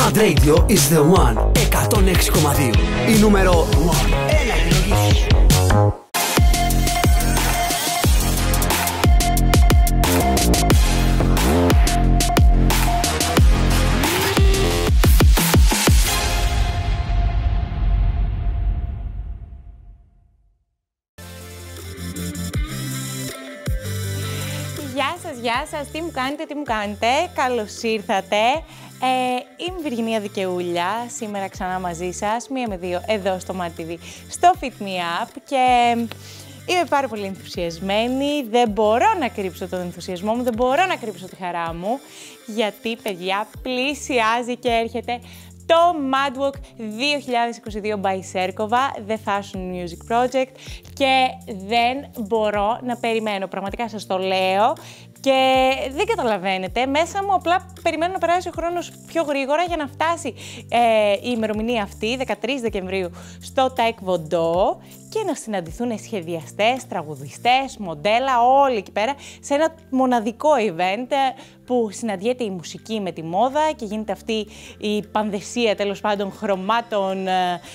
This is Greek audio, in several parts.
Mad Radio is the one. 106,2. Η νούμερο 1. Έλα, επιλογή σου. Γεια σας, τι μου κάνετε, καλώς ήρθατε. Είμαι η Βυργινία Δικαιούλια, σήμερα ξανά μαζί σας, 1 με 2 εδώ στο Mad TV, στο Fit Me Up και είμαι πάρα πολύ ενθουσιασμένη, δεν μπορώ να κρύψω τον ενθουσιασμό μου, δεν μπορώ να κρύψω τη χαρά μου, γιατί παιδιά πλησιάζει και έρχεται το Mad Walk 2022 by Serkova, The Fashion Music Project και δεν μπορώ να περιμένω, πραγματικά σας το λέω και δεν καταλαβαίνετε, μέσα μου απλά περιμένω να περάσει ο χρόνος πιο γρήγορα για να φτάσει η ημερομηνία αυτή, 13 Δεκεμβρίου, στο Taekwondo και να συναντηθούν σχεδιαστές, τραγουδιστές, μοντέλα, όλοι εκεί πέρα, σε ένα μοναδικό event που συναντιέται η μουσική με τη μόδα και γίνεται αυτή η πανδεσία τέλος πάντων χρωμάτων,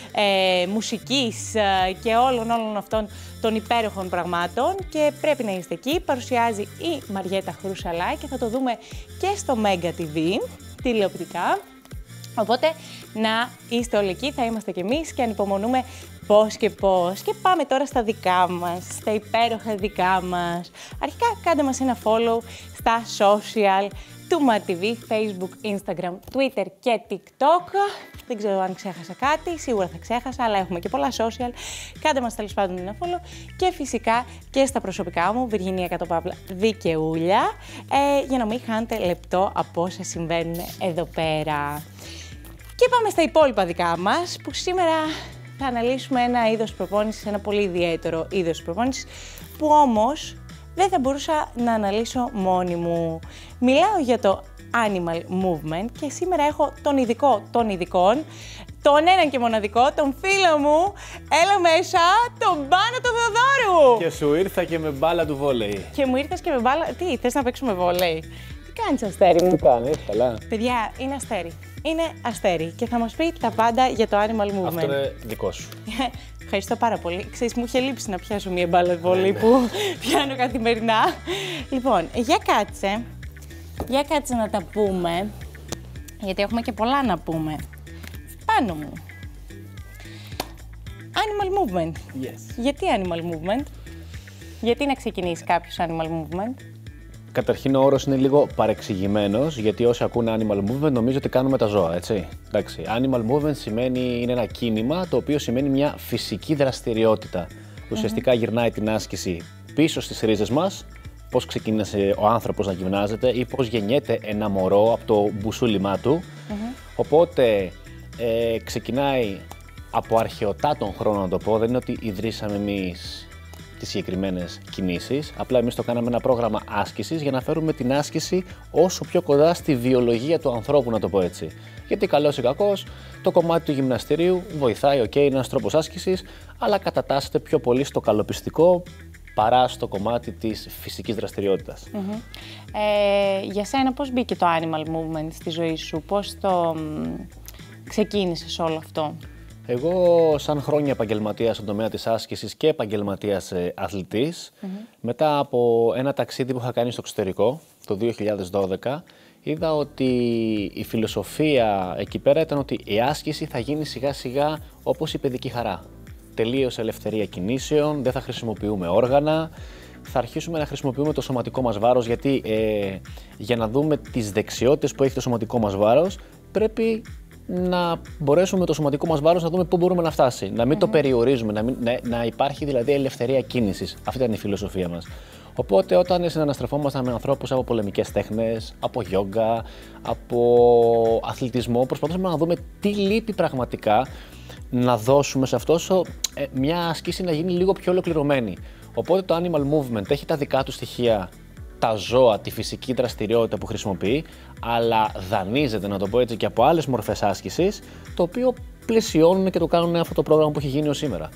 μουσικής και όλων αυτών των υπέροχων πραγμάτων και πρέπει να είστε εκεί. Παρουσιάζει η Μαριέτα Χρουσαλά και θα το δούμε και στο Mega TV, τηλεοπτικά. Οπότε να είστε όλοι εκεί, θα είμαστε κι εμείς και ανυπομονούμε πώς και πώς. Και πάμε τώρα στα δικά μας, στα υπέροχα δικά μας. Αρχικά κάντε μας ένα follow στα social του Mad TV, Facebook, Instagram, Twitter και TikTok. Δεν ξέρω αν ξέχασα κάτι, σίγουρα θα ξέχασα, αλλά έχουμε και πολλά social. Κάντε μας τέλος πάντων ένα follow και φυσικά και στα προσωπικά μου, Βυργινία Κατοπαύλα Δικαιούλια, για να μην χάνετε λεπτό από όσα συμβαίνουν εδώ πέρα. Και πάμε στα υπόλοιπα δικά μας, που σήμερα θα αναλύσουμε ένα είδος προπόνησης, ένα πολύ ιδιαίτερο είδος προπόνησης, που όμως δεν θα μπορούσα να αναλύσω μόνη μου. Μιλάω για το Animal Movement και σήμερα έχω τον ειδικό των ειδικών, τον έναν και μοναδικό, τον φίλο μου, έλα μέσα, τον Πάνο τον Θεοδόρου! Και σου ήρθα και με μπάλα του βόλεϊ. Και μου ήρθες και με μπάλα... Τι, θες να παίξουμε βόλεϊ? Τι κάνεις, αστέρι μου? Τι κάνεις, καλά. Παιδιά, είναι αστέρι. Είναι αστέρι και θα μας πει τα πάντα για το Animal Movement. Αυτό είναι δικό σου. Ευχαριστώ πάρα πολύ. Ξέρεις, μου είχε λείψει να πιάσω μία μπάλα βόλεϊ που πιάνω καθημερινά. Λοιπόν, για κάτσε να τα πούμε, γιατί έχουμε και πολλά να πούμε. Πάνω μου. Animal Movement. Yes. Γιατί Animal Movement? Γιατί να ξεκινήσει κάποιος Animal Movement? Καταρχήν ο όρος είναι λίγο παρεξηγημένος, γιατί όσοι ακούνε Animal Movement νομίζω ότι κάνουμε τα ζώα, έτσι. Εντάξει, Animal Movement σημαίνει, είναι ένα κίνημα το οποίο σημαίνει μια φυσική δραστηριότητα. Ουσιαστικά γυρνάει την άσκηση πίσω στις ρίζες μας, πώς ξεκίνησε ο άνθρωπος να γυμνάζεται ή πώς γεννιέται ένα μωρό από το μπουσούλημά του. Οπότε ξεκινάει από αρχαιοτά τον χρόνο, να το πω, δεν είναι ότι ιδρύσαμε εμείς τις συγκεκριμένες κινήσεις, απλά εμείς το κάναμε ένα πρόγραμμα άσκησης για να φέρουμε την άσκηση όσο πιο κοντά στη βιολογία του ανθρώπου, να το πω έτσι. Γιατί καλός ή κακός, το κομμάτι του γυμναστηρίου βοηθάει, είναι ένας τρόπος άσκησης, αλλά κατατάσσεται πιο πολύ στο καλοπιστικό παρά στο κομμάτι της φυσικής δραστηριότητας. Για σένα πώς μπήκε το Animal Movement στη ζωή σου, πώς το ξεκίνησες όλο αυτό? Εγώ, σαν χρόνια επαγγελματίας στον τομέα της άσκησης και επαγγελματίας αθλητής, μετά από ένα ταξίδι που είχα κάνει στο εξωτερικό το 2012, είδα ότι η φιλοσοφία εκεί πέρα ήταν ότι η άσκηση θα γίνει σιγά σιγά όπως η παιδική χαρά. Τελείως ελευθερία κινήσεων, δεν θα χρησιμοποιούμε όργανα, θα αρχίσουμε να χρησιμοποιούμε το σωματικό μας βάρος, γιατί για να δούμε τις δεξιότητες που έχει το σωματικό μας βάρος, πρέπει να μπορέσουμε με το σωματικό μας βάρος να δούμε πού μπορούμε να φτάσει. Να μην το περιορίζουμε, να υπάρχει δηλαδή ελευθερία κίνησης. Αυτή ήταν η φιλοσοφία μας. Οπότε όταν συναναστρεφόμασταν με ανθρώπους από πολεμικές τέχνες, από γιόγκα, από αθλητισμό, προσπαθούσαμε να δούμε τι λείπει πραγματικά, να δώσουμε σε αυτό μια άσκηση να γίνει λίγο πιο ολοκληρωμένη. Οπότε το Animal Movement έχει τα δικά του στοιχεία, τα ζώα, τη φυσική δραστηριότητα που χρησιμοποιεί, αλλά δανείζεται, να το πω έτσι, και από άλλες μορφές άσκησης, το οποίο πλαισιώνουν και το κάνουν αυτό το πρόγραμμα που έχει γίνει ως σήμερα.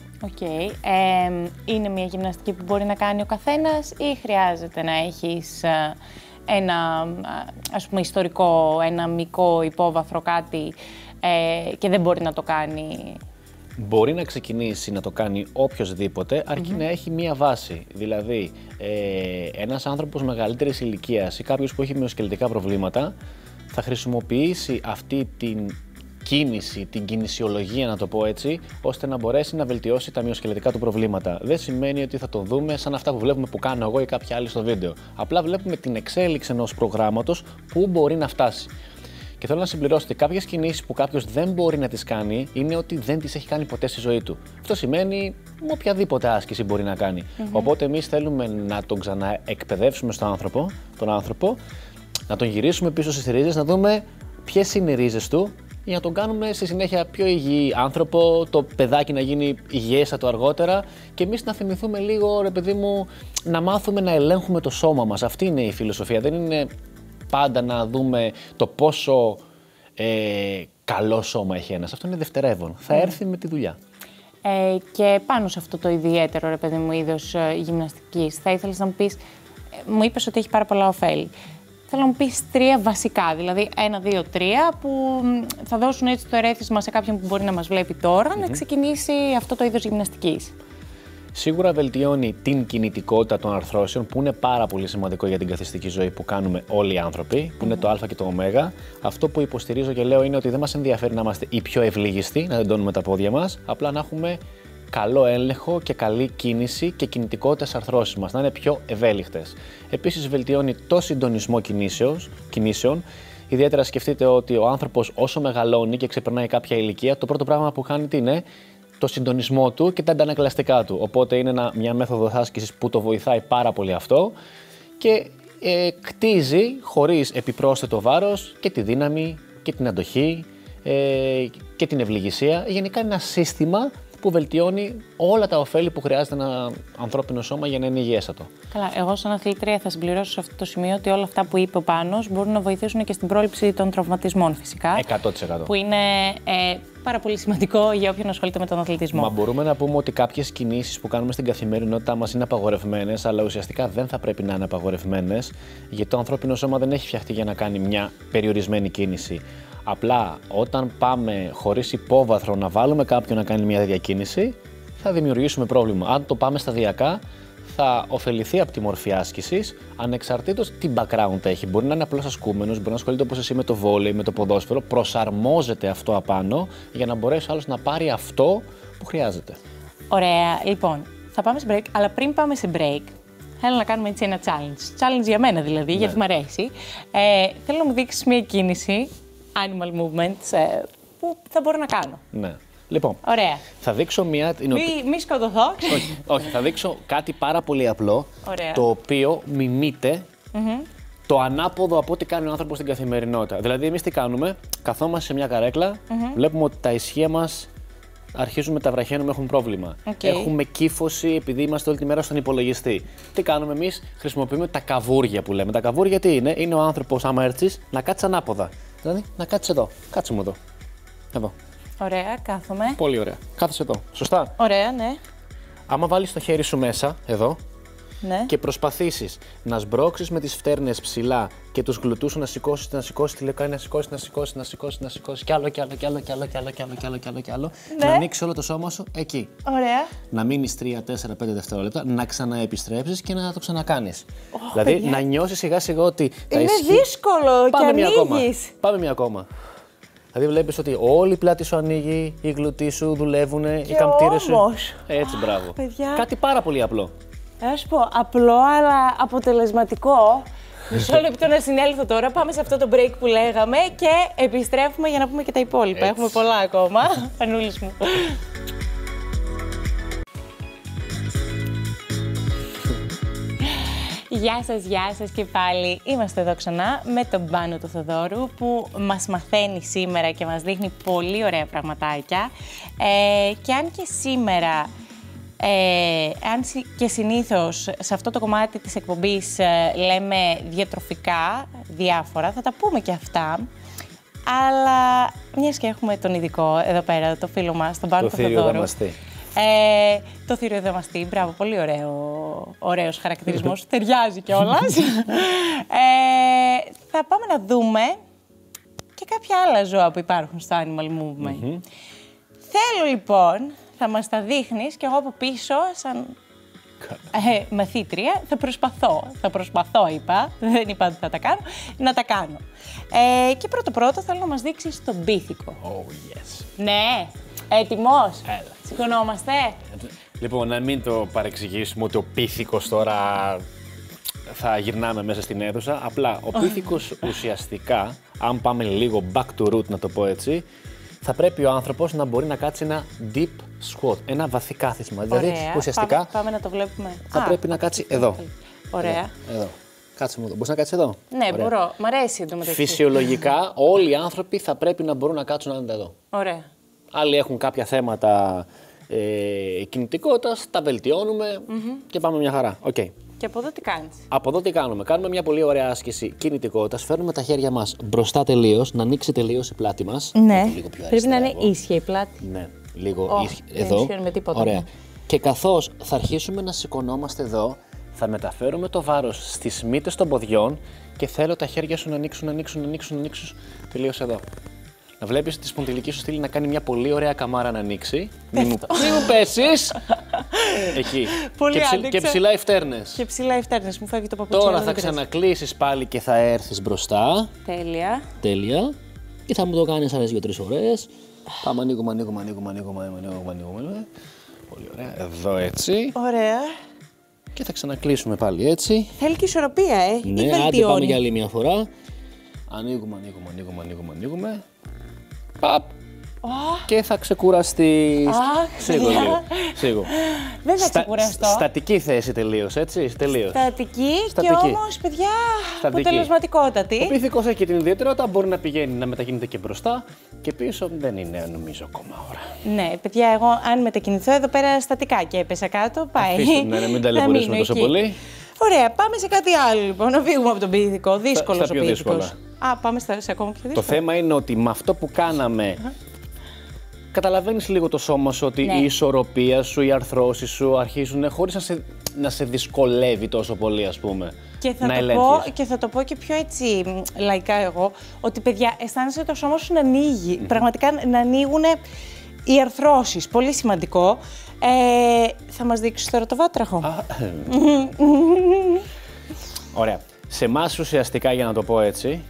Είναι μια γυμναστική που μπορεί να κάνει ο καθένας ή χρειάζεται να έχεις ένα, ας πούμε, ιστορικό, ένα μυκό υπόβαθρο, κάτι και δεν μπορεί να το κάνει? Μπορεί να ξεκινήσει να το κάνει οποιοσδήποτε, αρκεί να έχει μία βάση. Δηλαδή, ένας άνθρωπος μεγαλύτερης ηλικίας ή κάποιος που έχει μυοσκελετικά προβλήματα θα χρησιμοποιήσει αυτή την κίνηση, την κινησιολογία, να το πω έτσι, ώστε να μπορέσει να βελτιώσει τα μυοσκελετικά του προβλήματα. Δεν σημαίνει ότι θα το δούμε σαν αυτά που βλέπουμε που κάνω εγώ ή κάποιοι άλλοι στο βίντεο. Απλά βλέπουμε την εξέλιξη ενός προγράμματος που μπορεί να φτάσει. Και θέλω να συμπληρώσω ότι κάποιες κινήσεις που κάποιος δεν μπορεί να τις κάνει είναι ότι δεν τις έχει κάνει ποτέ στη ζωή του. Αυτό σημαίνει οποιαδήποτε άσκηση μπορεί να κάνει. Οπότε εμείς θέλουμε να τον ξαναεκπαιδεύσουμε τον άνθρωπο, να τον γυρίσουμε πίσω στις ρίζες, να δούμε ποιες είναι οι ρίζες του, για να τον κάνουμε στη συνέχεια πιο υγιή άνθρωπο, το παιδάκι να γίνει υγιέστατο αργότερα και εμείς να θυμηθούμε λίγο, ρε παιδί μου, να μάθουμε να ελέγχουμε το σώμα μας. Αυτή είναι η φιλοσοφία. Δεν είναι πάντα να δούμε το πόσο καλό σώμα έχει ένας. Αυτό είναι δευτερεύον. Θα έρθει με τη δουλειά. Και πάνω σε αυτό το ιδιαίτερο, ρε παιδί μου, είδος γυμναστικής, θα ήθελες να μου πεις, μου είπες ότι έχει πάρα πολλά ωφέλη. Θέλω να μου πεις 3 βασικά, δηλαδή 1, 2, 3, που θα δώσουν έτσι το ερέθισμα σε κάποιον που μπορεί να μας βλέπει τώρα να ξεκινήσει αυτό το είδος γυμναστικής. Σίγουρα βελτιώνει την κινητικότητα των αρθρώσεων, που είναι πάρα πολύ σημαντικό για την καθιστική ζωή που κάνουμε όλοι οι άνθρωποι, που είναι το Α και το Ω. Αυτό που υποστηρίζω και λέω είναι ότι δεν μας ενδιαφέρει να είμαστε οι πιο ευλίγιστοι, να τεντώνουμε τα πόδια μας, απλά να έχουμε καλό έλεγχο και καλή κίνηση και κινητικότητα στις αρθρώσεις μας, να είναι πιο ευέλικτες. Επίσης, βελτιώνει το συντονισμό κινήσεων. Ιδιαίτερα σκεφτείτε ότι ο άνθρωπος όσο μεγαλώνει και ξεπερνάει κάποια ηλικία, το πρώτο πράγμα που κάνει τι είναι? Το συντονισμό του και τα αντανακλαστικά του. Οπότε είναι μια μέθοδος άσκησης που το βοηθάει πάρα πολύ αυτό και κτίζει χωρίς επιπρόσθετο βάρος και τη δύναμη και την αντοχή και την ευληγησία. Γενικά είναι ένα σύστημα που βελτιώνει όλα τα ωφέλη που χρειάζεται ένα ανθρώπινο σώμα για να είναι υγιέστατο. Καλά, εγώ σαν αθλήτρια θα συμπληρώσω σε αυτό το σημείο ότι όλα αυτά που είπε ο Πάνος μπορούν να βοηθήσουν και στην πρόληψη των τραυματισμών φυσικά. 100%. Που είναι πάρα πολύ σημαντικό για όποιον ασχολείται με τον αθλητισμό. Μα μπορούμε να πούμε ότι κάποιες κινήσεις που κάνουμε στην καθημερινότητά μας είναι απαγορευμένες, αλλά ουσιαστικά δεν θα πρέπει να είναι απαγορευμένες, γιατί το ανθρώπινο σώμα δεν έχει φτιαχτεί για να κάνει μια περιορισμένη κίνηση. Απλά όταν πάμε χωρίς υπόβαθρο να βάλουμε κάποιον να κάνει μια τέτοια κίνηση, θα δημιουργήσουμε πρόβλημα. Αν το πάμε σταδιακά, θα ωφεληθεί από τη μορφή άσκησης, ανεξαρτήτως τι background έχει. Μπορεί να είναι απλώς ασκούμενος, μπορεί να ασχολείται όπως εσύ με το βόλεϊ, με το ποδόσφαιρο. Προσαρμόζεται αυτό απάνω για να μπορέσει ο άλλος να πάρει αυτό που χρειάζεται. Ωραία. Λοιπόν, θα πάμε σε break, αλλά πριν πάμε σε break, θέλω να κάνουμε έτσι ένα challenge. Challenge για μένα δηλαδή, γιατί μου αρέσει. Θέλω να μου δείξεις μια κίνηση, animal movements, που θα μπορώ να κάνω. Ναι. Λοιπόν, ωραία. Θα δείξω μια. Μη σκοτωθώ. Όχι, θα δείξω κάτι πάρα πολύ απλό. Ωραία. Το οποίο μιμείται το ανάποδο από ό,τι κάνει ο άνθρωπος στην καθημερινότητα. Δηλαδή, εμείς τι κάνουμε? Καθόμαστε σε μια καρέκλα, βλέπουμε ότι τα ισχύα μας αρχίζουν τα βραχαίνουμε, έχουν πρόβλημα. Έχουμε κύφωση επειδή είμαστε όλη τη μέρα στον υπολογιστή. Τι κάνουμε εμείς? Χρησιμοποιούμε τα καβούρια που λέμε. Τα καβούρια τι είναι? Είναι ο άνθρωπος, άμα έρθεις, να κάτσει ανάποδα. Δηλαδή, να κάτσει εδώ. Κάτσε μου εδώ. Εδώ. Ωραία, κάθομαι. Πολύ ωραία. Κάθεσαι εδώ. Σωστά. Ωραία, ναι. Άμα βάλεις το χέρι σου μέσα, εδώ, ναι, και προσπαθήσεις να σμπρώξεις με τις φτέρνες ψηλά και τους γλουτούς σου να σηκώσεις τη λεκάνη, να σηκώσεις, κι άλλο, ναι, να ανοίξεις όλο το σώμα σου εκεί. Ωραία. Να μείνεις 3, 4, 5 δευτερόλεπτα, να ξαναεπιστρέψεις και να το ξανακάνεις. Δηλαδή, παιδιά, να νιώσεις σιγά σιγά ότι είναι δύσκολο και ανοίγεις. Πάμε μια ακόμα. Δηλαδή βλέπεις ότι όλη η πλάτη σου ανοίγει, οι γλουτοί σου δουλεύουν, οι καμπτήρες σου. Έτσι, μπράβο. Παιδιά. Κάτι πάρα πολύ απλό. Θα σου πω, απλό αλλά αποτελεσματικό. Μισό λεπτό να συνέλθω τώρα, πάμε σε αυτό το break που λέγαμε και επιστρέφουμε για να πούμε και τα υπόλοιπα. Έτσι. Έχουμε πολλά ακόμα. Πανούλης μου. Γεια σας και πάλι. Είμαστε εδώ ξανά με τον Πάνο του Θοδόρου που μας μαθαίνει σήμερα και μας δείχνει πολύ ωραία πραγματάκια. Και αν και σήμερα, αν και συνήθως σε αυτό το κομμάτι της εκπομπής λέμε διατροφικά διάφορα, θα τα πούμε και αυτά. Αλλά μιας και έχουμε τον ειδικό εδώ πέρα, το φίλο μας, τον Πάνο του Θοδόρου. Το θηροειδομαστή, μπράβο, πολύ ωραίος χαρακτηρισμός, ταιριάζει κιόλας. Θα πάμε να δούμε και κάποια άλλα ζώα που υπάρχουν στο Animal Movement. Θέλω λοιπόν, θα μας τα δείχνεις και εγώ από πίσω, σαν μαθήτρια, θα προσπαθώ είπα, δεν είπα ότι θα τα κάνω, να τα κάνω. Και πρώτο θέλω να μας δείξεις τον πίθηκο. Oh, yes. Ναι, έτοιμος, Έλα. σηκωνόμαστε. Λοιπόν, να μην το παρεξηγήσουμε ότι ο πίθηκος τώρα θα γυρνάμε μέσα στην αίθουσα. Απλά ο πίθηκος ουσιαστικά, αν πάμε λίγο back to root να το πω έτσι, θα πρέπει ο άνθρωπος να μπορεί να κάτσει ένα deep squat, ένα βαθύ κάθισμα. Ωραία. Δηλαδή ουσιαστικά Πάμε να το βλέπουμε. θα πρέπει να κάτσει εδώ. Ωραία. Εδώ. Κάτσε μου εδώ. Μπορείς να κάτσεις εδώ. Ναι, Ωραία. μπορώ. Μ' αρέσει εντωμεταξύ. Φυσιολογικά όλοι οι άνθρωποι θα πρέπει να μπορούν να κάτσουν άνετα εδώ. Ωραία. Άλλοι έχουν κάποια θέματα κινητικότητας, τα βελτιώνουμε και πάμε μια χαρά. Okay. Και από εδώ τι κάνεις? Από εδώ τι κάνουμε? Κάνουμε μια πολύ ωραία άσκηση κινητικότητας. Φέρνουμε τα χέρια μας μπροστά τελείως, να ανοίξει τελείως η πλάτη μας. Ναι, Λίγο πιο πρέπει να είναι αριστερά, ίσια η πλάτη. Ναι, λίγο δεν εδώ. ισχύουν με τίποτα. Ωραία. Ναι. Και καθώς θα αρχίσουμε να σηκωνόμαστε εδώ, θα μεταφέρουμε το βάρος στις μύτες των ποδιών και θέλω τα χέρια σου να ανοίξουν τελείως εδώ. Να βλέπεις τη σπονδυλική σου στήλη να κάνει μια πολύ ωραία καμάρα να ανοίξει. Μην μου πέσεις. Εκεί. Πολύ Και ψηλά οι φτέρνες. Και ψηλά οι φτέρνες, μου φεύγει το παπούτσι. Τώρα αλλά θα δεν πειράζει. ξανακλείσεις πάλι και θα έρθεις μπροστά. Τέλεια. Τέλεια. Και θα μου το κάνεις άλλες 2-3 φορές. Πάμε, ανοίγουμε. Πολύ ωραία. Εδώ έτσι. Ωραία. Και θα ξανακλείσουμε πάλι έτσι. Θέλει και ισορροπία, Ναι, ή άντε βελτιώνει? πάμε για άλλη μια φορά. Ανοίγουμε. Παπ. Και θα ξεκουραστείς. Σίγουρα. Δεν θα ξεκουραστώ. Στατική θέση τελείως, έτσι. Τελείως. Στατική και Στατική. όμως, παιδιά, Στατική. αποτελεσματικότατη. Ο πίθηκος έχει και την ιδιαιτερότητα, μπορεί να πηγαίνει να μετακινείται και μπροστά και πίσω. Δεν είναι, νομίζω, ακόμα ώρα. Ναι, παιδιά, εγώ αν μετακινηθώ εδώ πέρα στατικά και έπεσα κάτω, πάει. Αφήστε, ναι, μην ταλαιπωρήσουμε τόσο πολύ. Ωραία, πάμε σε κάτι άλλο λοιπόν. Να φύγουμε από τον πίθηκο. Δύσκολος στα ο πιο πίθηκος. δύσκολα. Πάμε σε ακόμα πιο δύσκολο. Το θέμα είναι ότι με αυτό που κάναμε, καταλαβαίνεις λίγο το σώμα σου ότι Ναι. η ισορροπία σου, οι αρθρώσεις σου αρχίζουν χωρίς να σε δυσκολεύει τόσο πολύ, ας πούμε. Και θα το πω και πιο έτσι λαϊκά εγώ, ότι παιδιά, αισθάνεσαι το σώμα σου να ανοίγει. Πραγματικά να ανοίγουν οι αρθρώσεις. Πολύ σημαντικό. Θα μας δείξεις τώρα το βάτραχο. Ωραία. Σε εμάς ουσιαστικά, για να το πω έτσι,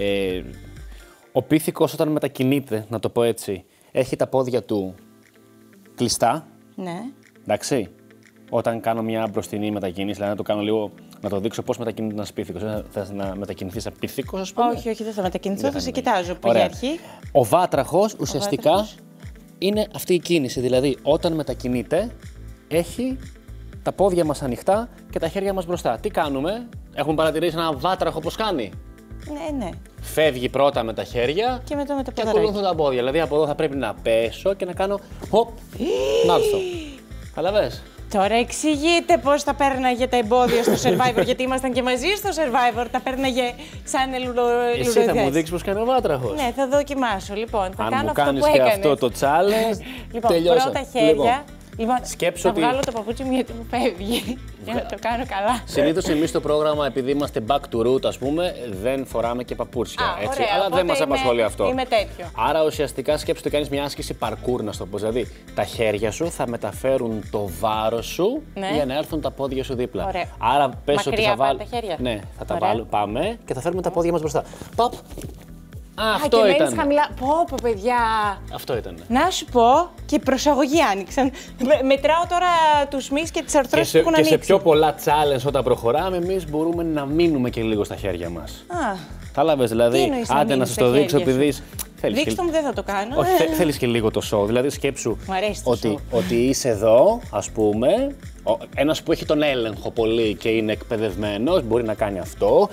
ο πίθηκος όταν μετακινείται, να το πω έτσι, έχει τα πόδια του κλειστά. Ναι. Εντάξει. Όταν κάνω μια μπροστινή μετακίνηση, δηλαδή να το κάνω λίγο, να το δείξω πώς μετακινείται ένας πίθηκος. Θες να μετακινηθείς σαν πίθηκος, ας πούμε? Όχι, δεν θα μετακινηθώ, Δεν θα σε είναι. κοιτάζω από Ωραία. για αρχή. Ο βάτραχος ουσιαστικά βάτραχος. είναι αυτή η κίνηση. Δηλαδή, όταν μετακινείται, έχει τα πόδια μας ανοιχτά και τα χέρια μας μπροστά. Τι κάνουμε? Έχουμε παρατηρήσει ένα βάτραχο πώς κάνει? Ναι. Φεύγει πρώτα με τα χέρια Και μετά με το και ποδαράκι. ακολουθούν τα πόδια. Δηλαδή, από εδώ θα πρέπει να πέσω και να κάνω hop, να έρθω. Καταλαβες? Τώρα εξηγείτε πώς τα πέρναγε τα εμπόδια στο Survivor, γιατί ήμασταν και μαζί στο Survivor. Τα πέρναγε σαν Εσύ θα μου δείξεις πώς κάνει ο βάτραχος. Ναι, θα δοκιμάσω. Λοιπόν, θα Αν κάνω μου αυτό κάνεις που και έκανες. αυτό το challenge, Λοιπόν, τελειώσα. πρώτα χέρια. Λοιπόν, σκέψου θα ότι- βγάλω το παπούτσι μου γιατί μου φεύγει. Για να το κάνω καλά. Συνήθως εμείς στο πρόγραμμα, επειδή είμαστε back to root, ας πούμε, δεν φοράμε και παπούτσια. Α, Έτσι, ωραία, αλλά οπότε δεν μας είμαι- απασχολεί αυτό. είμαι τέτοιο. Άρα ουσιαστικά σκέψου ότι κάνεις μια άσκηση parkour, να σου το πω. Δηλαδή, τα χέρια σου θα μεταφέρουν το βάρος σου Ναι. για να έρθουν τα πόδια σου δίπλα. Ωραία. Άρα πες ότι Μακριά θα πάνε βάλω. τα χέρια. Ναι, θα τα Ωραία. βάλω. Πάμε και θα φέρουμε τα πόδια μας μπροστά. Παπ. Και Αυτό μένεις ήταν. χαμηλά. Πω, παιδιά. Αυτό ήταν. Να σου πω και προσαγωγή άνοιξαν. Μετράω τώρα τους μυς και τις αρθρώσεις που έχουν Και σε ανοίξει. πιο πολλά challenge όταν προχωράμε, εμείς μπορούμε να μείνουμε και λίγο στα χέρια μας. Α, Κατάλαβες, τι δηλαδή, εννοείς να άντε να μείνεις σας στα το δείξω χέρια σου? επειδή. Θέλεις δείξτε μου, δεν θα το κάνω. Όχι, θέλεις και λίγο το show. Δηλαδή, σκέψου Μου αρέσει το ότι είσαι εδώ, ας πούμε, ένας που έχει τον έλεγχο πολύ και είναι εκπαιδευμένος, μπορεί να κάνει αυτό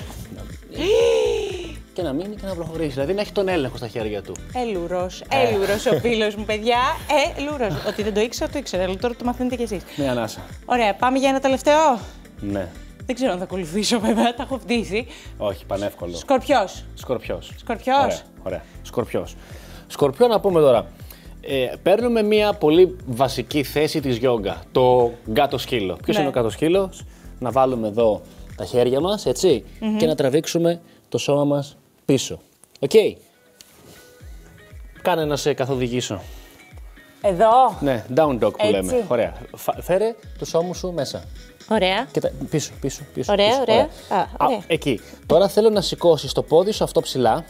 και να μείνει και να προχωρήσει. Δηλαδή, να έχει τον έλεγχο στα χέρια του. Έλουρος ο φίλος μου, παιδιά. Έλουρος. Ότι δεν το ήξερα, το ήξερα, αλλά τώρα το μαθαίνετε κι εσείς. Μια ανάσα. Ωραία, πάμε για ένα τελευταίο. Ναι. Δεν ξέρω αν θα ακολουθήσω, βέβαια, τα έχω φτύσει. Όχι, πανεύκολο. Σκορπιός. Σκορπιός. Σκορπιός. Ωραία. Σκορπιός. Σκορπιό να πούμε τώρα. παίρνουμε μια πολύ βασική θέση της γιόγκα, το κάτω σκύλο. Ποιος είναι ο κάτω σκύλος? Να βάλουμε εδώ τα χέρια μας, έτσι, και να τραβήξουμε το σώμα μας πίσω. Οκ. Κάνε να σε καθοδηγήσω. Εδώ. Ναι, down dog που Έτσι. λέμε. Ωραία. Φέρε το σώμα σου μέσα. Ωραία. Και πίσω. Ωραία, πίσω. ωραία. Ωραία. Εκεί. Τώρα θέλω να σηκώσεις το πόδι σου αυτό ψηλά.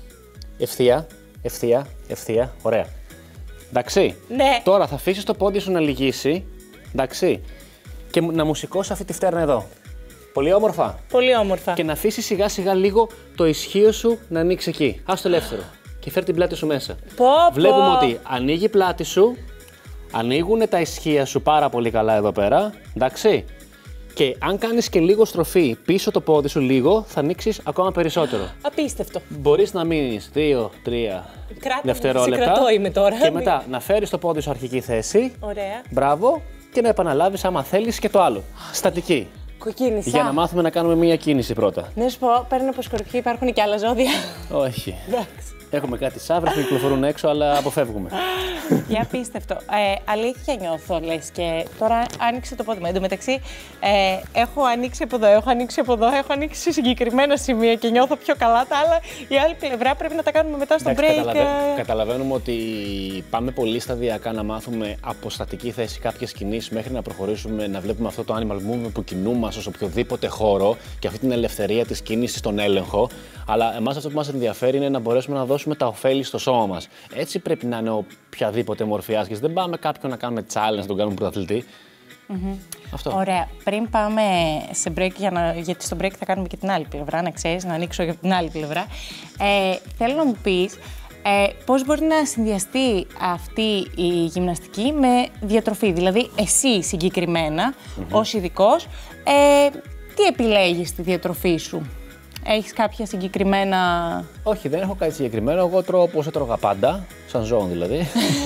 Ευθεία. Ωραία. Εντάξει. Ναι. Τώρα θα αφήσεις το πόδι σου να λυγίσει. Εντάξει. Και να μου σηκώσει αυτή τη φτέρνα εδώ. Πολύ όμορφα. Πολύ όμορφα. Και να αφήσεις σιγά σιγά λίγο το ισχύο σου να ανοίξει εκεί. Άστο ελεύθερο. Και φέρ την πλάτη σου μέσα. Βλέπουμε ότι ανοίγει η πλάτη σου, ανοίγουν τα ισχύα σου πάρα πολύ καλά εδώ πέρα. Εντάξει. Και αν κάνεις και λίγο στροφή πίσω το πόδι σου λίγο, θα ανοίξεις ακόμα περισσότερο. Απίστευτο. Μπορείς να μείνεις 2-3 δευτερόλεπτα. Σε κρατώ είμαι τώρα. Και μετά να φέρεις το πόδι σου αρχική θέση. Ωραία. Μπράβο. Και να επαναλάβεις άμα θέλεις και το άλλο. Στατική. Κοκκίνησα. Για να μάθουμε να κάνουμε μία κίνηση πρώτα. Να σου πω, παίρνω από σκορπιό, υπάρχουν και άλλα ζώδια. Όχι. Εντάξει. Έχουμε κάτι σαύρες που κυκλοφορούν έξω, αλλά αποφεύγουμε. Για απίστευτο. Αλήθεια νιώθω, λες, και τώρα άνοιξε το πόδι μου. Εν τω μεταξύ, έχω ανοίξει από εδώ, έχω ανοίξει σε συγκεκριμένα σημεία και νιώθω πιο καλά. Τα άλλα, η άλλη πλευρά πρέπει να τα κάνουμε μετά στο break. Καταλαβαίνουμε ότι πάμε πολύ σταδιακά να μάθουμε από στατική θέση κάποιες κινήσεις μέχρι να προχωρήσουμε να βλέπουμε αυτό το animal movement που κινούμαστε σε οποιοδήποτε χώρο και αυτή την ελευθερία της κίνησης στον έλεγχο. Αλλά εμάς αυτό που μας ενδιαφέρει είναι να μπορέσουμε να δώσουμε τα ωφέλη στο σώμα μας. Έτσι πρέπει να είναι οποιαδήποτε μορφή άσκηση. Δεν πάμε κάποιον να κάνουμε challenge, να τον κάνουμε πρωταθλητή. Αυτό. Ωραία. Πριν πάμε σε break, γιατί στο break θα κάνουμε και την άλλη πλευρά, να ξέρεις, να ανοίξω για την άλλη πλευρά. Θέλω να μου πεις πώς μπορεί να συνδυαστεί αυτή η γυμναστική με διατροφή. Δηλαδή, εσύ συγκεκριμένα, ως ειδικός, τι επιλέγεις στη διατροφή σου? Έχεις κάποια συγκεκριμένα... Όχι, δεν έχω κάτι συγκεκριμένο. Εγώ τρώω όπως έτρωγα πάντα, σαν ζώο δηλαδή.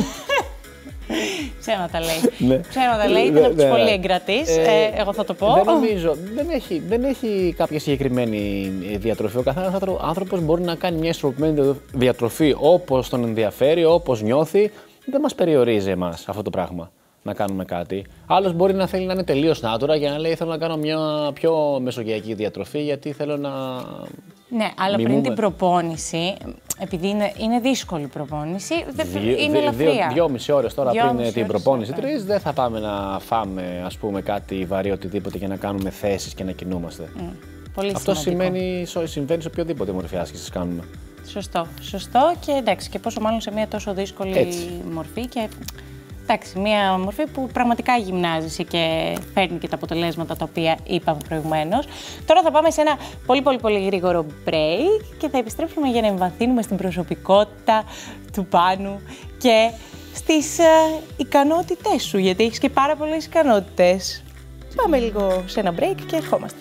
Ψέματα λέει. Ψέματα λέει, ήταν από τους πολύ εγκρατείς, εγώ θα το πω. Δεν νομίζω, δεν έχει κάποια συγκεκριμένη διατροφή. Ο καθένας άνθρωπος μπορεί να κάνει μια ισορροπημένη διατροφή όπως τον ενδιαφέρει, όπως νιώθει. Δεν μας περιορίζει εμάς αυτό το πράγμα να κάνουμε κάτι. Άλλος μπορεί να θέλει να είναι τελείως νάτουρα για να λέει θέλω να κάνω μια πιο μεσογειακή διατροφή γιατί θέλω να... Ναι, αλλά πριν την προπόνηση, επειδή είναι δύσκολη προπόνηση, είναι ελαφριά. 2,5 ώρες τώρα πριν την προπόνηση, 3, δεν θα πάμε να φάμε ας πούμε κάτι βαρύ οτιδήποτε για να κάνουμε θέσεις και να κινούμαστε. Πολύ αυτό σημαίνει σε οποιοδήποτε μορφή άσκησης κάνουμε. Σωστό και εντάξει, και πόσο μάλλον σε μια τόσο δύσκολη μορφή. Και εντάξει, μια μορφή που πραγματικά γυμνάζεσαι και φέρνει και τα αποτελέσματα τα οποία είπαμε προηγουμένως. Τώρα θα πάμε σε ένα πολύ γρήγορο break και θα επιστρέψουμε για να εμβαθύνουμε στην προσωπικότητα του Πάνου και στις ικανότητές σου, γιατί έχεις και πάρα πολλές ικανότητες. Πάμε λίγο σε ένα break και ερχόμαστε.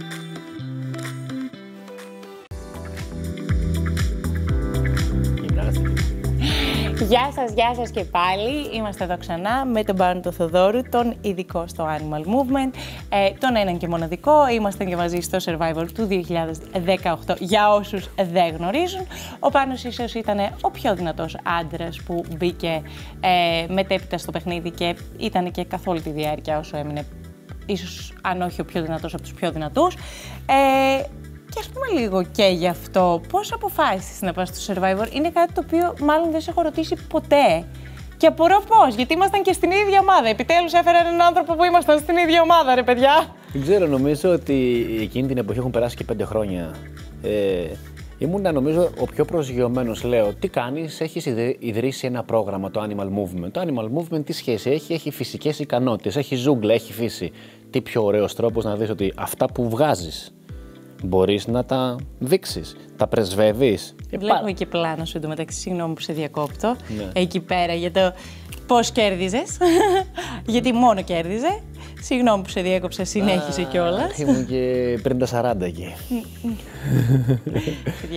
Γεια σας και πάλι. Είμαστε εδώ ξανά με τον Πάνο τον Θοδόρου, τον ειδικό στο Animal Movement, τον έναν και μοναδικό. Είμαστε και μαζί στο Survivor του 2018, για όσους δεν γνωρίζουν. Ο Πάνος ίσως ήταν ο πιο δυνατός άντρας που μπήκε μετέπειτα στο παιχνίδι και ήταν και καθ' όλη τη διάρκεια όσο έμεινε, ίσως αν όχι ο πιο δυνατός από τους πιο δυνατούς. Και ας πούμε λίγο και γι' αυτό, πώς αποφάσισες να πας στο Survivor? Είναι κάτι το οποίο μάλλον δεν σε έχω ρωτήσει ποτέ. Και απορώ πώς, γιατί ήμασταν και στην ίδια ομάδα. Επιτέλους έφεραν έναν άνθρωπο που ήμασταν στην ίδια ομάδα, ρε παιδιά. Δεν ξέρω, νομίζω ότι εκείνη την εποχή έχουν περάσει και 5 χρόνια. Ήμουν νομίζω ο πιο προσγειωμένος. Λέω, τι κάνεις, έχεις ιδρύσει ένα πρόγραμμα, το Animal Movement. Το Animal Movement τι σχέση έχει? Έχει φυσικές ικανότητες, έχει ζούγκλα, έχει φύση. Τι πιο ωραίος τρόπος να δεις ότι αυτά που βγάζεις μπορείς να τα δείξεις, τα πρεσβεύεις. Βλέπουμε και πλάνο σου εντωμεταξύ, συγγνώμη που σε διακόπτω, εκεί πέρα για το πώς κέρδιζες, γιατί μόνο κέρδιζε. Συγγνώμη που σε διέκοψα, συνέχισε κιόλας. Ήμουν και πριν τα 40 εκεί. Παιδιά,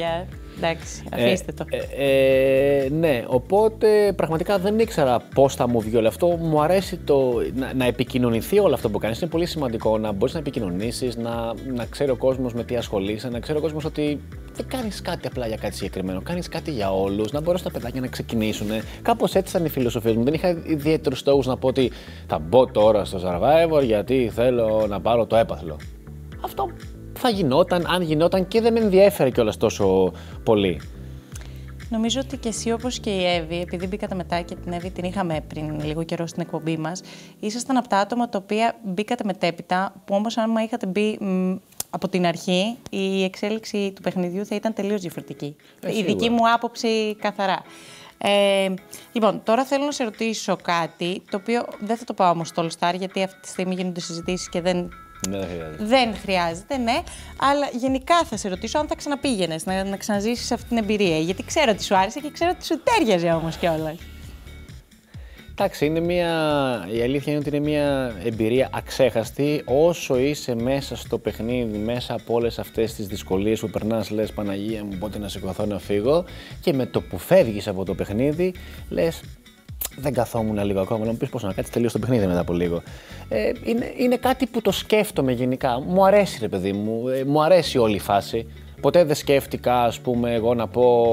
Εντάξει, αφήστε το. Ναι, οπότε πραγματικά δεν ήξερα πώς θα μου βγει όλο αυτό. Μου αρέσει να επικοινωνηθεί όλο αυτό που κάνεις. Είναι πολύ σημαντικό να μπορείς να επικοινωνήσεις, να ξέρει ο κόσμος με τι ασχολείσαι, να ξέρει ο κόσμος ότι δεν κάνεις κάτι απλά για κάτι συγκεκριμένο. Κάνεις κάτι για όλους, να μπορέσουν τα παιδάκια να ξεκινήσουν. Κάπως έτσι ήταν οι φιλοσοφίες μου. Δεν είχα ιδιαίτερους στόχους να πω ότι θα μπω τώρα στο Survivor γιατί θέλω να πάρω το έπαθλο. Αυτό θα γινόταν, αν γινόταν, και δεν με ενδιέφερε κιόλας τόσο πολύ. Νομίζω ότι και εσύ, όπως και η Εύη, επειδή μπήκατε μετά και την Εύη την είχαμε πριν λίγο καιρό στην εκπομπή μας, ήσασταν από τα άτομα τα οποία μπήκατε μετέπειτα, που όμως άμα είχατε μπει από την αρχή, η εξέλιξη του παιχνιδιού θα ήταν τελείως διαφορετική. Η δική μου άποψη καθαρά. Λοιπόν, τώρα θέλω να σε ρωτήσω κάτι, το οποίο δεν θα το πάω όμως στο All Star, γιατί αυτή τη στιγμή γίνονται συζητήσεις και δεν χρειάζεται, ναι. Αλλά γενικά θα σε ρωτήσω αν θα ξαναπήγαινες, να ξαναζήσεις αυτή την εμπειρία. Γιατί ξέρω ότι σου άρεσε και ξέρω ότι σου τέριαζε όμως κιόλας. Εντάξει, η αλήθεια είναι ότι είναι μια εμπειρία αξέχαστη. Όσο είσαι μέσα στο παιχνίδι, μέσα από όλες αυτές τις δυσκολίες που περνάς, λες Παναγία μου, πότε να σηκωθώ να φύγω. Και με το που φεύγεις από το παιχνίδι, λες δεν καθόμουν λίγο ακόμα. Να μου πεις πώς να κάτσεις, τελείως το παιχνίδι μετά από λίγο. Είναι κάτι που το σκέφτομαι γενικά. Μου αρέσει, ρε παιδί μου, μου αρέσει όλη η φάση. Ποτέ δεν σκέφτηκα, ας πούμε, εγώ να πω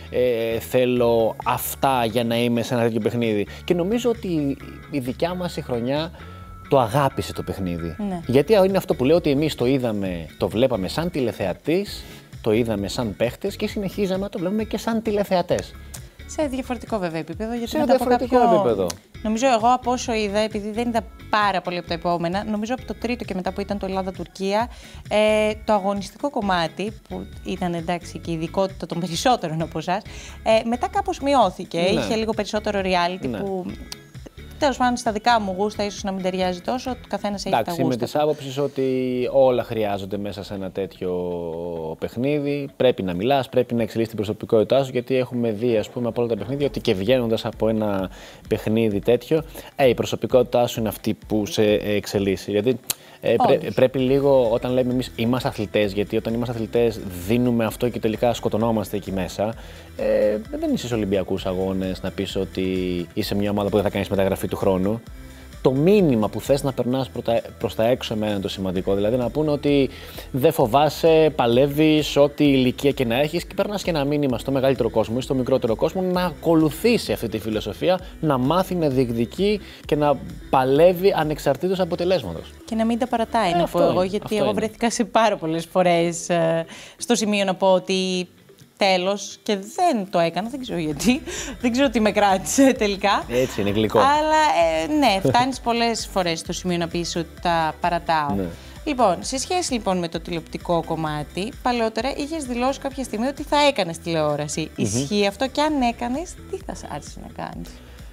θέλω αυτά για να είμαι σε ένα τέτοιο παιχνίδι. Και νομίζω ότι η δικιά μας η χρονιά το αγάπησε το παιχνίδι. Ναι. Γιατί είναι αυτό που λέω, ότι εμείς το βλέπαμε σαν τηλεθεατής, το είδαμε σαν παίχτες και συνεχίζαμε να το βλέπουμε και σαν τηλεθεατές. Σε διαφορετικό βέβαια επίπεδο. Γιατί σε διαφορετικό επίπεδο. Νομίζω εγώ από όσο είδα, επειδή δεν είδα πάρα πολύ από τα επόμενα, νομίζω από το τρίτο και μετά που ήταν το Ελλάδα-Τουρκία, το αγωνιστικό κομμάτι, που ήταν εντάξει και η ειδικότητα των περισσότερων από εσάς, μετά κάπως μειώθηκε. Ναι. Είχε λίγο περισσότερο reality, ναι, που τέλος πάντων στα δικά μου γούστα ίσως να μην ταιριάζει τόσο, ο καθένας έχει τα γούστα. Με τις άποψεις ότι όλα χρειάζονται μέσα σε ένα τέτοιο παιχνίδι. Πρέπει να μιλάς, πρέπει να εξελίσσεις την προσωπικότητά σου, γιατί έχουμε δει, ας πούμε, από όλα τα παιχνίδια ότι και βγαίνοντας από ένα παιχνίδι τέτοιο, η προσωπικότητά σου είναι αυτή που σε εξελίσσει. Γιατί πρέπει λίγο, όταν λέμε εμείς είμαστε αθλητές, γιατί όταν είμαστε αθλητές δίνουμε αυτό και τελικά σκοτωνόμαστε εκεί μέσα. Δεν είσαι στους Ολυμπιακούς Αγώνες να πεις ότι είσαι μια ομάδα που δεν θα κάνεις μεταγραφή του χρόνου. Το μήνυμα που θες να περνάς προς τα έξω εμένα είναι το σημαντικό. Δηλαδή να πούνε ότι δεν φοβάσαι, παλεύεις, ό,τι ηλικία και να έχεις, και περνάς και ένα μήνυμα στο μεγαλύτερο κόσμο ή στο μικρότερο κόσμο να ακολουθήσει αυτή τη φιλοσοφία, να μάθει, να διεκδικεί και να παλεύει ανεξαρτήτως αποτελέσματος. Και να μην τα παρατάει, να πω εγώ, γιατί εγώ βρέθηκα σε πάρα πολλές φορές στο σημείο να πω ότι τέλος, και δεν το έκανα, δεν ξέρω γιατί, δεν ξέρω τι με κράτησε τελικά. Έτσι είναι, γλυκό. Αλλά ναι, φτάνεις πολλές φορές στο σημείο να πεις ότι τα παρατάω. Ναι. Λοιπόν, σε σχέση λοιπόν με το τηλεοπτικό κομμάτι, παλαιότερα είχες δηλώσει κάποια στιγμή ότι θα έκανες τηλεόραση. Ισχύει αυτό, και αν έκανες, τι θα σ' άρεσε να κάνεις?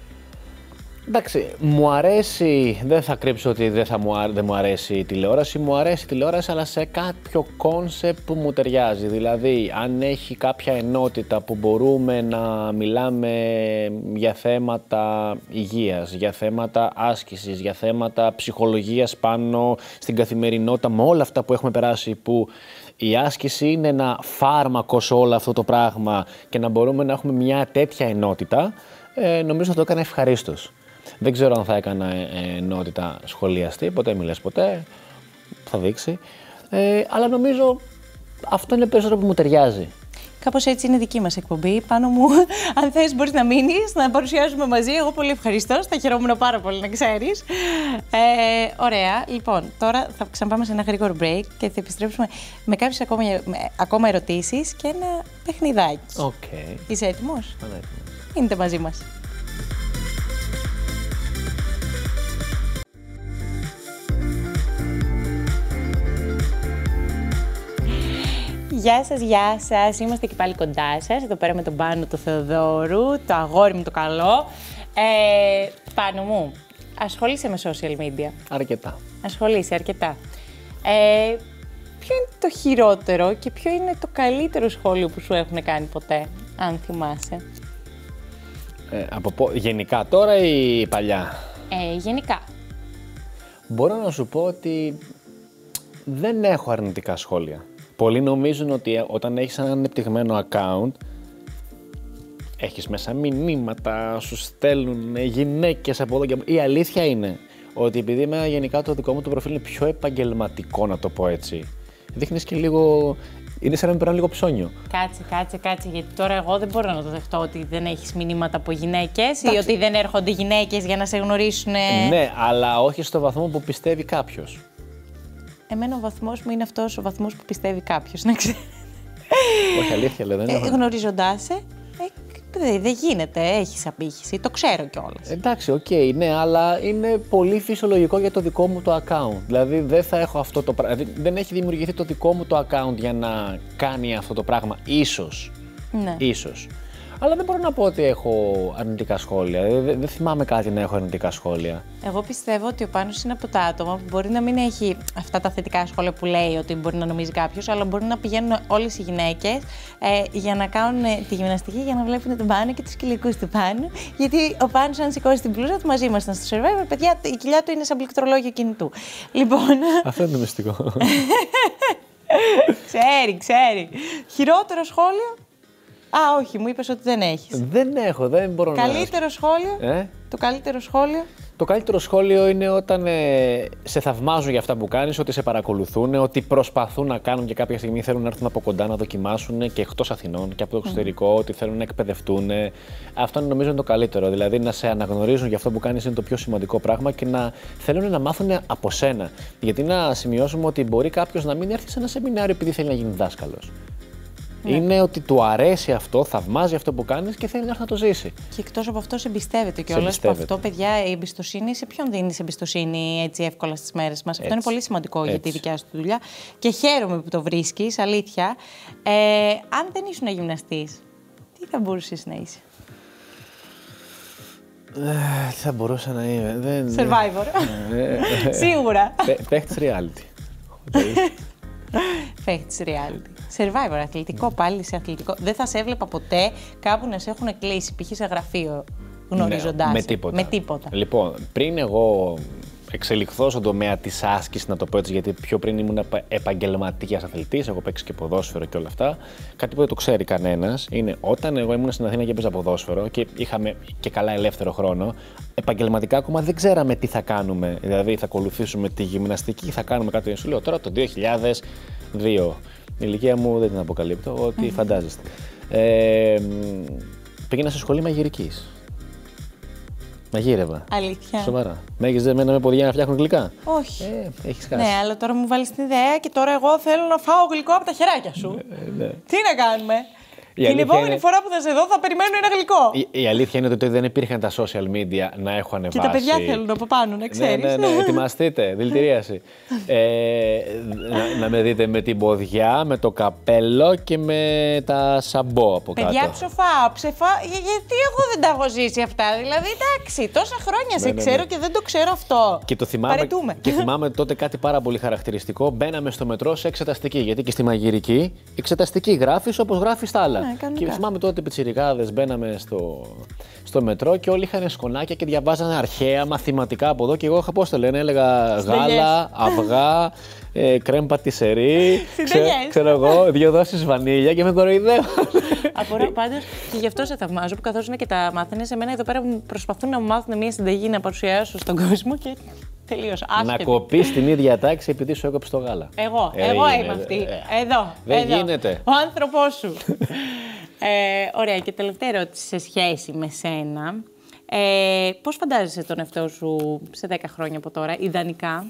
Εντάξει, μου αρέσει, δεν θα κρύψω ότι δεν μου αρέσει η τηλεόραση. Μου αρέσει η τηλεόραση, αλλά σε κάποιο κόνσεπτ που μου ταιριάζει. Δηλαδή, αν έχει κάποια ενότητα που μπορούμε να μιλάμε για θέματα υγείας, για θέματα άσκησης, για θέματα ψυχολογίας πάνω στην καθημερινότητα, με όλα αυτά που έχουμε περάσει, που η άσκηση είναι ένα φάρμακο σε όλο αυτό το πράγμα, και να μπορούμε να έχουμε μια τέτοια ενότητα, νομίζω θα το έκανα ευχαρίστως. Δεν ξέρω αν θα έκανα ενότητα σχολιαστή, ποτέ μιλες ποτέ, θα δείξει. Αλλά νομίζω αυτό είναι περισσότερο που μου ταιριάζει. Κάπως έτσι είναι δική μας εκπομπή. Πάνω μου, αν θες μπορείς να μείνεις, να παρουσιάζουμε μαζί. Εγώ πολύ ευχαριστώ, θα χαιρόμουν πάρα πολύ να ξέρεις. Ωραία, λοιπόν, τώρα θα ξαναπάμε σε ένα γρήγορο break και θα επιστρέψουμε με κάποιες ακόμα ερωτήσεις και ένα παιχνιδάκι. Okay. Είσαι έτοιμος? Μείνετε μαζί μας. Γεια σας, γεια σας. Είμαστε και πάλι κοντά σας. Εδώ πέρα με τον Πάνο του Θεοδόρου, το αγόρι μου το καλό. Πάνο μου, ασχολείσαι με social media? Αρκετά. Ασχολείσαι αρκετά. Ποιο είναι το χειρότερο και ποιο είναι το καλύτερο σχόλιο που σου έχουν κάνει ποτέ, αν θυμάσαι? Γενικά τώρα ή παλιά? Γενικά. Μπορώ να σου πω ότι δεν έχω αρνητικά σχόλια. Πολλοί νομίζουν ότι όταν έχεις ένα ανεπτυγμένο account, έχεις μέσα μηνύματα, σου στέλνουν γυναίκες από εδώ και από... Η αλήθεια είναι ότι επειδή γενικά το δικό μου το προφίλ είναι πιο επαγγελματικό, να το πω έτσι, δείχνεις και λίγο... Είναι σαν να μην περνάνε λίγο ψώνιο. Κάτσε, γιατί τώρα εγώ δεν μπορώ να το δεχτώ ότι δεν έχεις μηνύματα από γυναίκες ή ότι δεν έρχονται γυναίκες για να σε γνωρίσουν. Ναι, αλλά όχι στο βαθμό που πιστεύει κάποιος. Εμένα ο βαθμός μου είναι αυτός ο βαθμός που πιστεύει κάποιος, να ξέρει. Όχι, αλήθεια λέω, δεν είναι. Γνωρίζοντάς σε, δεν γίνεται, έχεις απήχηση, το ξέρω κιόλας. Εντάξει, οκ, ναι, αλλά είναι πολύ φυσιολογικό για το δικό μου το account. Δηλαδή δεν θα έχω αυτό το πράγμα. Δεν έχει δημιουργηθεί το δικό μου το account για να κάνει αυτό το πράγμα. Ίσως. Ναι. Ίσως. Αλλά δεν μπορώ να πω ότι έχω αρνητικά σχόλια. Δεν θυμάμαι κάτι να έχω αρνητικά σχόλια. Εγώ πιστεύω ότι ο Πάνος είναι από τα άτομα που μπορεί να μην έχει αυτά τα θετικά σχόλια που λέει ότι μπορεί να νομίζει κάποιος, αλλά μπορεί να πηγαίνουν όλες οι γυναίκες για να κάνουν τη γυμναστική για να βλέπουν τον Πάνο και τους κυλικούς του Πάνου. Γιατί ο Πάνος, αν σηκώσει την μπλούζα του, μαζί ήμασταν στο Survivor, παιδιά, η κοιλιά του είναι σαν πληκτρολόγιο κινητού. Λοιπόν. Αυτό είναι το μυστικό. Ξέρει. Χειρότερο σχόλιο. Όχι, μου είπες ότι δεν έχεις. Δεν έχω, δεν μπορώ να... Καλύτερο σχόλιο. Το καλύτερο σχόλιο. Το καλύτερο σχόλιο είναι όταν σε θαυμάζουν για αυτά που κάνεις, ότι σε παρακολουθούν, ότι προσπαθούν να κάνουν και κάποια στιγμή θέλουν να έρθουν από κοντά να δοκιμάσουν και εκτός Αθηνών και από το εξωτερικό, ότι θέλουν να εκπαιδευτούν. Αυτό νομίζω είναι το καλύτερο. Δηλαδή να σε αναγνωρίζουν για αυτό που κάνεις είναι το πιο σημαντικό πράγμα και να θέλουν να μάθουν από σένα. Γιατί να σημειώσουμε ότι μπορεί κάποιος να μην έρθει σε ένα σεμινάριο επειδή θέλει να γίνει δάσκαλος. Ναι. Είναι ότι του αρέσει αυτό, θαυμάζει αυτό που κάνεις και θέλει να έρθει να το ζήσει. Και εκτός από αυτό, σε εμπιστεύεται κιόλας. Που αυτό, παιδιά, η εμπιστοσύνη, σε ποιον δίνεις εμπιστοσύνη έτσι εύκολα στις μέρες μας. Αυτό είναι πολύ σημαντικό για τη δικιά σου δουλειά. Και χαίρομαι που το βρίσκεις, αλήθεια. Αν δεν ήσουν γυμναστής, τι θα μπορούσες να είσαι? Τι θα μπορούσα να είμαι? Survivor. Σίγουρα. Παίχτης reality. Παίχτης reality. Survivor, αθλητικό πάλι, σε αθλητικό. Δεν θα σε έβλεπα ποτέ κάπου να σε έχουν κλείσει, π.χ. σε γραφείο, γνωρίζοντάς. Ναι, με τίποτα. Λοιπόν, πριν εγώ εξελιχθώ στον τομέα της άσκησης, να το πω έτσι, γιατί πιο πριν ήμουν επαγγελματίας αθλητής, έχω παίξει και ποδόσφαιρο και όλα αυτά. Κάτι που δεν το ξέρει κανένας είναι όταν εγώ ήμουν στην Αθήνα και έπαιζα ποδόσφαιρο και είχαμε και καλά ελεύθερο χρόνο, επαγγελματικά ακόμα δεν ξέραμε τι θα κάνουμε. Δηλαδή, θα ακολουθήσουμε τη γυμναστική, θα κάνουμε κάτι. Σου λέω τώρα το 2002. Η ηλικία μου δεν την αποκαλύπτω, ότι φαντάζεστε. Πήγαινα σε σχολή μαγειρικής. Μαγείρευα. Αλήθεια. Σοβαρά. Με έχεις δεμένα με ποδιά να φτιάχνουν γλυκά? Όχι. Έχεις χάσει. Ναι, αλλά τώρα μου βάλεις την ιδέα και τώρα εγώ θέλω να φάω γλυκό από τα χεράκια σου. Ναι. Τι να κάνουμε? Την επόμενη φορά που θα σε δω θα περιμένω ένα γλυκό. Η αλήθεια είναι ότι δεν υπήρχαν τα social media να έχω ανεβάσει. Και τα παιδιά θέλουν από πάνω, να ξέρεις. Ναι, ετοιμαστείτε, δηλητηρίαση. Να με δείτε με την ποδιά, με το καπέλο και με τα σαμπό από κάτω. Παιδιά, ψεφάω. Γιατί εγώ δεν τα έχω ζήσει αυτά? Δηλαδή, εντάξει, τόσα χρόνια σε ξέρω και δεν το ξέρω αυτό. Και το θυμάμαι. Και θυμάμαι τότε κάτι πάρα πολύ χαρακτηριστικό. Μπαίναμε στο μετρό σε εξεταστική. Γιατί και στη μαγειρική εξεταστική γράφεις όπως γράφεις τα άλλα. Και θυμάμαι τότε πιτσιρικάδες μπαίναμε στο μετρό και όλοι είχαν σκονάκια και διαβάζανε αρχαία μαθηματικά από εδώ. Και εγώ πώς το λένε, έλεγα γάλα, αυγά, κρέμ πατισερί, ξέρω εγώ, 2 δόσεις βανίλια και με κοροϊδεύω. Απορώ πάντως και γι' αυτό σε θαυμάζω που καθώς είναι και τα μάθαινες. Εμένα εδώ πέρα προσπαθούν να μου μάθουν μια συνταγή να παρουσιάσω στον κόσμο και τελείως άσχετη. Να κοπείς την ίδια τάξη επειδή σου έκοψε το γάλα. Εγώ είμαι αυτή. Εδώ. Δεν γίνεται. Ο άνθρωπός σου. Ωραία, και τελευταία ερώτηση σε σχέση με σένα. Πώς φαντάζεσαι τον εαυτό σου σε 10 χρόνια από τώρα, ιδανικά?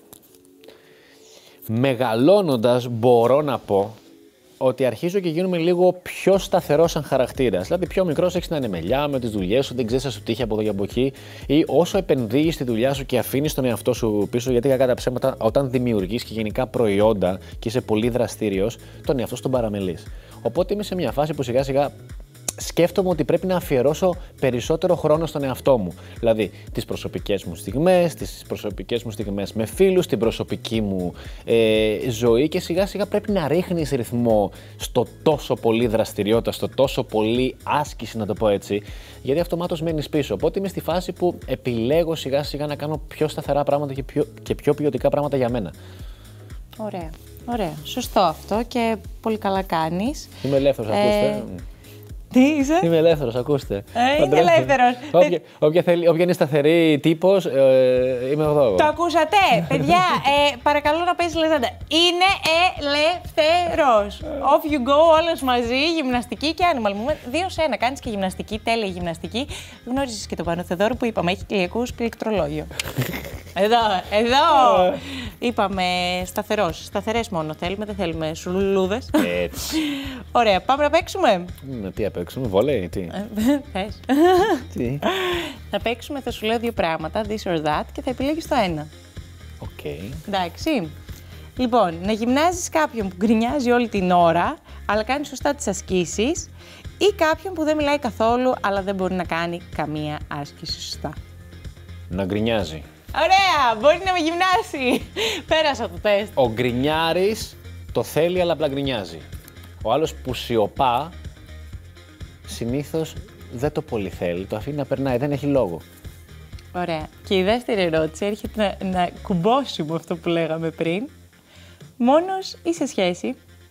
Μεγαλώνοντας μπορώ να πω ότι αρχίζω και γίνομαι λίγο πιο σταθερός σαν χαρακτήρας. Δηλαδή, πιο μικρός έχεις την ανεμελιά με τις δουλειές σου, δεν ξέρεις αν σου τύχει από εδώ και από εκεί. Ή όσο επενδύεις στη δουλειά σου και αφήνεις τον εαυτό σου πίσω, γιατί κακά τα ψέματα, όταν δημιουργείς και γενικά προϊόντα και είσαι πολύ δραστήριος, τον εαυτό σου τον παραμελείς. Οπότε είμαι σε μια φάση που σιγά σιγά σκέφτομαι ότι πρέπει να αφιερώσω περισσότερο χρόνο στον εαυτό μου. Δηλαδή, τις προσωπικές μου στιγμές με φίλους, την προσωπική μου ζωή και σιγά σιγά πρέπει να ρίχνεις ρυθμό στο τόσο πολύ δραστηριότητα, στο τόσο πολύ άσκηση, να το πω έτσι, γιατί αυτομάτως μένεις πίσω. Οπότε είμαι στη φάση που επιλέγω σιγά σιγά να κάνω πιο σταθερά πράγματα και πιο ποιοτικά πράγματα για μένα. Ωραία. Ωραία. Σωστό αυτό και πολύ καλά κάνεις. Είμαι ελεύθερος, ακούστε. Τι είσαι? Είμαι ελεύθερος, ακούστε. Είμαι ελεύθερος. Όποια είναι σταθερή τύπος, είμαι εγώ. Το ακούσατε, παιδιά, παρακαλώ να πέσει λεζάντα. Είναι ελεύθερος. Off you go, όλες μαζί, γυμναστική και animal movement. 2 σε 1. Κάνεις και γυμναστική, τέλεια γυμναστική. Γνώριζες και τον Πάνο Θεοδόρου που είπαμε, έχει ηλιακούς πληκτρολόγιο. Εδώ. Είπαμε σταθερός. Σταθερές μόνο θέλουμε, δεν θέλουμε σουλούδες. Έτσι. Ωραία, πάμε να παίξουμε. Τι να παίξουμε, βολέι, τι. Θες. Τι. Θα παίξουμε, θα σου λέω 2 πράγματα, this or that, και θα επιλέγεις το ένα. Οκ. Εντάξει. Λοιπόν, να γυμνάζεις κάποιον που γκρινιάζει όλη την ώρα, αλλά κάνει σωστά τις ασκήσεις, ή κάποιον που δεν μιλάει καθόλου, αλλά δεν μπορεί να κάνει καμία άσκηση σωστά. Να γκρινιάζει. Ωραία! Μπορεί να με γυμνάσει! Πέρασα το τεστ. Ο γκρινιάρης το θέλει, αλλά απλά γκρινιάζει. Ο άλλος που σιωπά, συνήθως δεν το πολύ θέλει, το αφήνει να περνάει, δεν έχει λόγο. Ωραία. Και η δεύτερη ερώτηση έρχεται να κουμπώσει με αυτό που λέγαμε πριν. Μόνος ή σε σχέση?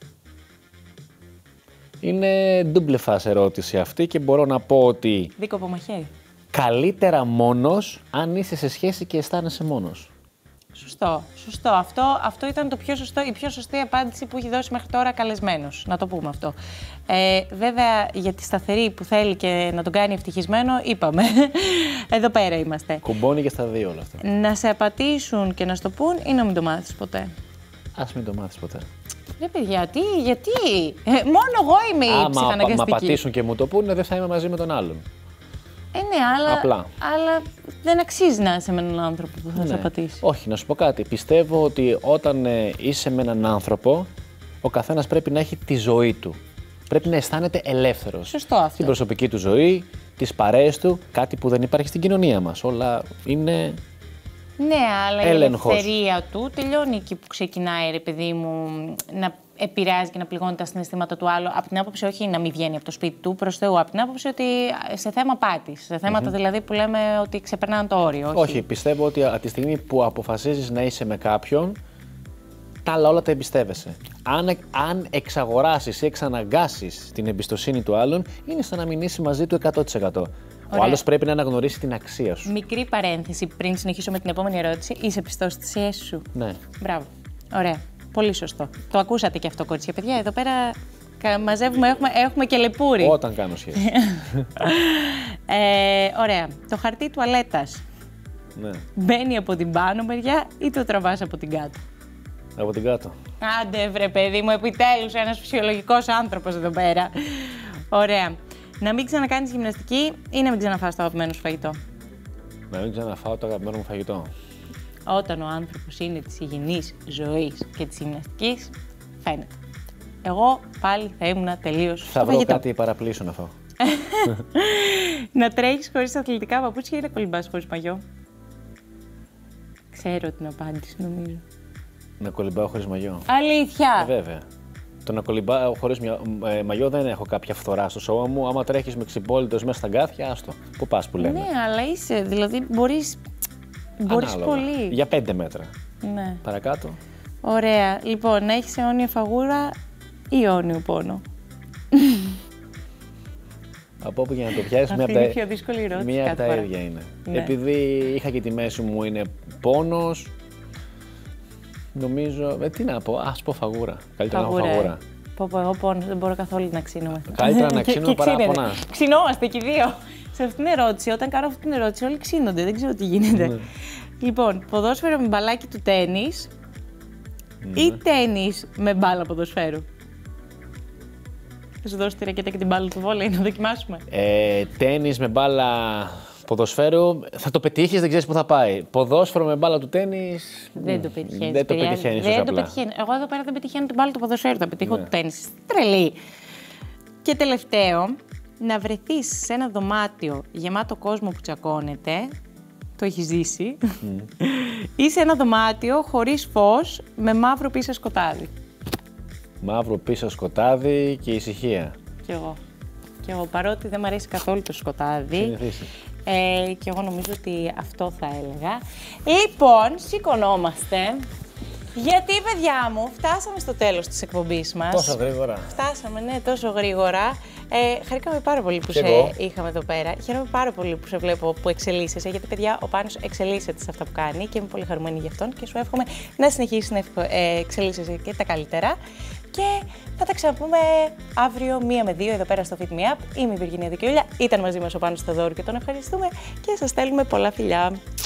Είναι double φάση ερώτηση αυτή και μπορώ να πω ότι Δίκοπο μαχαίρι. καλύτερα μόνος αν είσαι σε σχέση και αισθάνεσαι μόνος. Σωστό, σωστό. Αυτό ήταν το πιο σωστό, η πιο σωστή απάντηση που έχει δώσει μέχρι τώρα καλεσμένος. Να το πούμε αυτό. Βέβαια, για τη σταθερή που θέλει και να τον κάνει ευτυχισμένο, είπαμε. Εδώ πέρα είμαστε. Κουμπώνει και στα δύο όλα αυτά. Να σε απατήσουν και να στο πούν ή να μην το μάθεις ποτέ? Ας μην το μάθεις ποτέ. Ρε παιδιά, γιατί. Μόνο εγώ είμαι η ψυχαναγκαστική. Άμα πατήσουν και μου το πούνε, δεν θα είμαι μαζί με τον άλλον. Ναι, αλλά δεν αξίζει να είσαι με έναν άνθρωπο που θα σε απατήσει. Όχι, να σου πω κάτι. Πιστεύω ότι όταν είσαι με έναν άνθρωπο, ο καθένας πρέπει να έχει τη ζωή του. Πρέπει να αισθάνεται ελεύθερος. Σωστό αυτό. Την προσωπική του ζωή, τις παρέες του, κάτι που δεν υπάρχει στην κοινωνία μας. Όλα είναι. Ναι, αλλά έλεγχος. η ελευθερία του τελειώνει εκεί που ξεκινάει, ρε παιδί μου, να επηρεάζει και να πληγώνει τα συναισθήματα του άλλου. Από την άποψη, όχι να μην βγαίνει από το σπίτι του, προς Θεού. Από την άποψη ότι σε θέμα πάτης. Σε θέματα δηλαδή που λέμε ότι ξεπερνάνε το όριο. Όχι, πιστεύω ότι από τη στιγμή που αποφασίζεις να είσαι με κάποιον, τα άλλα όλα τα εμπιστεύεσαι. Αν εξαγοράσεις ή εξαναγκάσεις την εμπιστοσύνη του άλλον, είναι σαν να μην είσαι μαζί του 100%. Ο άλλος πρέπει να αναγνωρίσει την αξία σου. Μικρή παρένθεση πριν συνεχίσω με την επόμενη ερώτηση. Είσαι πιστός στη σχέση σου? Ναι. Μπράβο. Ωραία. Πολύ σωστό. Το ακούσατε και αυτό, κορίτσια. Παιδιά, εδώ πέρα μαζεύουμε, έχουμε και λεπούρι. Όταν κάνω σχέση. Ωραία. Το χαρτί τουαλέτας. Ναι. Μπαίνει από την πάνω μεριά ή το τραβάς από την κάτω? Από την κάτω. Άντε βρε παιδί μου, επιτέλους ένας φυσιολογικός άνθρωπος εδώ πέρα. Ωραία. Να μην ξανακάνεις γυμναστική ή να μην ξαναφάς το αγαπημένο σου φαγητό? Να μην ξαναφάω το αγαπημένο μου φαγητό. Όταν ο άνθρωπος είναι της υγιεινής ζωής και της γυμναστικής, φαίνεται. Εγώ πάλι θα ήμουν τελείως στο Θα βρω φαγητό. κάτι παραπλήσιο να φάω. Να τρέχεις χωρίς αθλητικά παπούτσια ή να κολυμπάς χωρίς μαγιό? Ξέρω την απάντηση, νομίζω. Να κολυμπάω χωρίς μαγιό. Αλήθεια! Βέβαια. Το να κολυμπάω χωρίς μαγιό δεν έχω κάποια φθορά στο σώμα μου. Άμα τρέχεις με ξυμπόλυτος μέσα στα γκάθια, άστο. Πού πας που λέμε. Ναι, αλλά είσαι, δηλαδή μπορείς πολύ. Για 5 μέτρα. Ναι. Παρακάτω. Ωραία. Λοιπόν, να έχεις αιώνια φαγούρα ή αιώνιο πόνο? Από όπου για να το πιάσεις, Αυτή είναι η πιο δύσκολη ερώτηση μία από κάθε τα φορά. ίδια είναι. Ναι. Επειδή είχα και τη μέση μου είναι πόνος, νομίζω, τι να πω, ας πω φαγούρα. Καλύτερα να έχω φαγούρα. Πω, εγώ πόνο, δεν μπορώ καθόλου να ξύνομαι. Καλύτερα να ξύνομαι παρά να ξύνεται. πονάς. Ξυνόμαστε και οι δύο. Σε αυτήν την ερώτηση, όταν κάνω αυτή την ερώτηση, όλοι ξύνονται. Δεν ξέρω τι γίνεται. Ναι. Λοιπόν, ποδόσφαιρο με μπαλάκι του τένις ή τένις με μπάλα ποδοσφαίρου? Θα σου δώσω τη ρακέτα και την μπάλα του βόλεϊ να δοκιμάσουμε. Τένις με μπάλα ποδοσφαίρου, θα το πετύχεις, δεν ξέρεις πού θα πάει. Ποδόσφαιρο με μπάλα του τένις. Δεν το πετυχαίνεις. Δεν το πετυχαίνεις τόσο απλά. Εγώ εδώ πέρα δεν πετυχαίνω την μπάλα του ποδοσφαίρου, θα πετύχω του τένις. Τρελή. Και τελευταίο, να βρεθείς σε ένα δωμάτιο γεμάτο κόσμο που τσακώνεται. Το έχεις ζήσει. Ή σε ένα δωμάτιο χωρίς φως με μαύρο πίσω σκοτάδι. Μαύρο πίσω σκοτάδι και ησυχία. Κι εγώ. Και εγώ, παρότι δεν μου αρέσει καθόλου το σκοτάδι. Συνηθίσεις. Και εγώ νομίζω ότι αυτό θα έλεγα. Λοιπόν, σηκωνόμαστε. Γιατί, παιδιά μου, φτάσαμε στο τέλος της εκπομπής μας. Τόσο γρήγορα. Φτάσαμε, ναι, τόσο γρήγορα. Χαρήκαμε πάρα πολύ που είχαμε εδώ πέρα. Χαίρομαι πάρα πολύ που σε βλέπω που εξελίσσεσαι, γιατί, παιδιά, ο Πάνος εξελίσσεται σε αυτά που κάνει και είμαι πολύ χαρούμενη γι' αυτόν και σου εύχομαι να συνεχίσεις να εξελίσσεσαι και τα καλύτερα. Και θα τα ξαναπούμε αύριο 1 με 2 εδώ πέρα στο Fit Me Up. Είμαι η Βυργινία Δικαιούλια. Ήταν μαζί μας ο Πάνος Θεοδόρου και τον ευχαριστούμε και σας στέλνουμε πολλά φιλιά.